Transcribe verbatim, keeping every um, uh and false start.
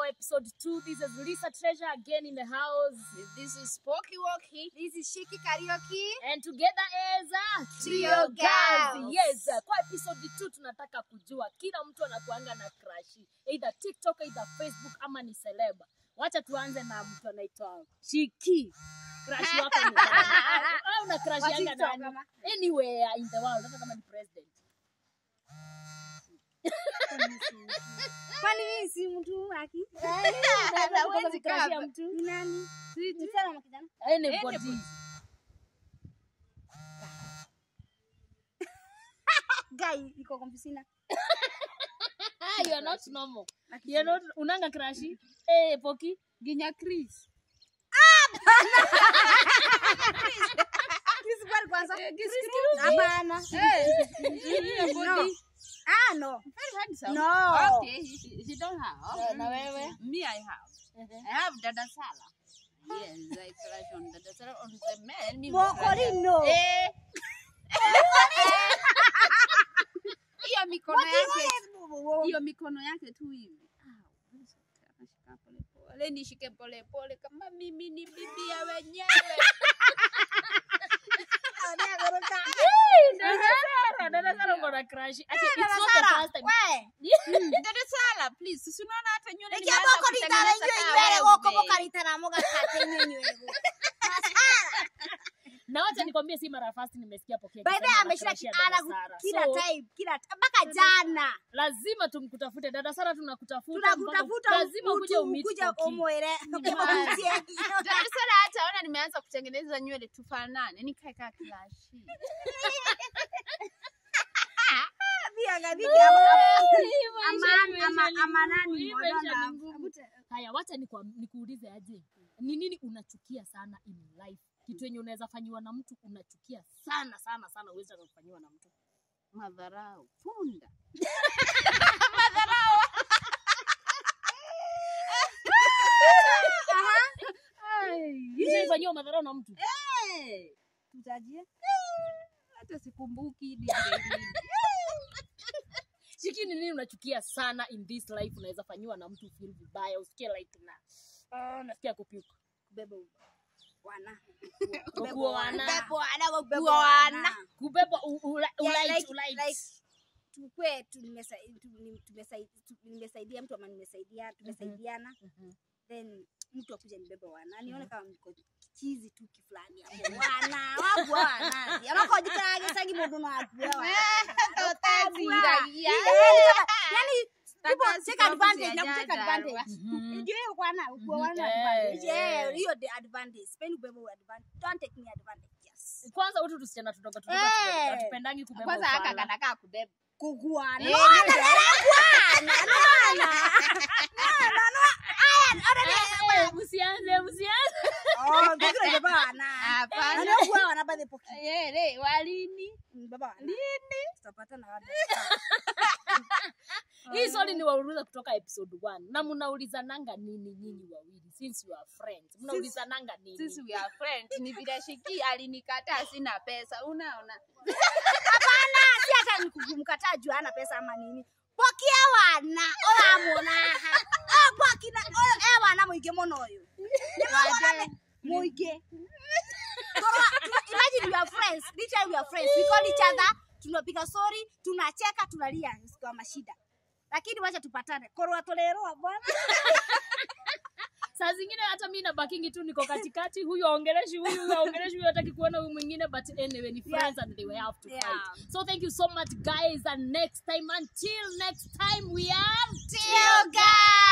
episode two. This is Lisa Treasure again in the house. This is Spoky Walkie. This is Shiki Karaoke. And together as a Trio Girls. Yes, kwa episode two tunataka kujua kila mtu anakuanga na crush. Either TikTok, either Facebook ama ni celeb. Wacha tuanze na mtu anaitwa Shiki. Crush wako ni nani? Au una crush yanga nani? Anywhere in the world, hata kama ni president. Kwani mimi si mtu haki? Hawezi crush ya mtu. Ni nani? Ni sana makijana. Anybody. Guy, iko confusing. You are not normal. You are not unanga crush. Eh, Poki, Ginya Chris. Chris kwa kwanza. Chris. Hapana. Eh. No. Ah no. Very handsome. No. Okay, he, he don't have. Yeah, na wewe? Me, I have. I have Dada Sala. Yes, I crush on Dada Sala on the man. Me Mokorino. Eh. Hiyo mikono yake. Hiyo mikono yake tu hivi. Ah, pole pole. Nishike pole pole kama mimi ni bibi ya wenyewe. Dada Sara ngona crush. Ati it's not the first time. Wewe. Dada Sala, please. Usiona hata nywele Nikia boko litara nywele goko boka litara moga kate nywele. Na wacha nikwambie si mara first nimesikia Poki. By the way ameshika kiana kila time, kila mpaka jana. Lazima tumkutafute Dada Sara, tunakutafuta. Tunakutafuta, lazima uje umit kuja omwele. Dada Sala hata ona nimeanza kutengeneza nywele tufanane. Nikae kama Clash. Biaga biaga. Aman ama amanani mbona. Haya, wacha nikuulize aje. Ni nini unachukia sana in life? Kitu yenye unaweza fanywa na mtu unachukia sana sana sana uweza kufanywa na mtu. Madharau. Punda. Madharau. Aha. Ai, hizo ifanywa madharau na mtu. Eh. Tutajie. Hata sikumbuki ni Shiki, ni nini unachukia sana in this life unaweza fanywa na mtu feel vibaya, usikie like na ah, nasikia kupiuka. Kubeba wana. Kubeba wana. Kubeba wana, kubeba wana. Kubeba ulight ulight. Tukwe tumesaidia mtu ama nimesaidia tumesaidiana. Then mtu akuje nibebe wana. Nione kama niko kichizi tu kifulani hapo. Wana, wapo wana. Yamako jikage sagi modo na wapo. Yani people take advantage na take advantage. Ndio wana uko wana advantage. Yeah, hiyo the advantage. Spend kubeba advantage. Don't take me advantage. Yes. Kwanza watu tusichana tudogo tudogo tupendangi kubeba. Kwanza haka kanaka kubeba. Kuguana. No, kuguana. No, no. Aya, usianze usianze. Oh, ngikile bana. Hapana. Ana kuwa wana bade Poki. Eh, le walini. Baba. Lini? Tutapata na wada. Hii swali ni wauliza kutoka episode one. Na mnauliza nanga nini nyinyi wawili since you are friends? Mnauliza nanga nini? Since we are friends, ni bila Shiki alinikataa sina pesa. Unaona? Hapana, si hata nikumkataa juu ana pesa ama nini. Poki wana, oya mona. Ah, Poki na oya wana muige mono oyo. Waje muige. Imagine we are friends. Literally we are friends. We call each other, tunapiga story, tunacheka, tunalia kwa mashida. Lakini wacha tupatane. Korwa toleroa bwana. Saa zingine hata mimi na bakingi tu niko katikati, huyu aongeleshi huyu, huyu aongeleshi huyu, hataki kuona huyu mwingine, but anyway ni friends yeah. And they will have to yeah. Fight. So thank you so much guys, and next time, until next time, we are Trio Girls.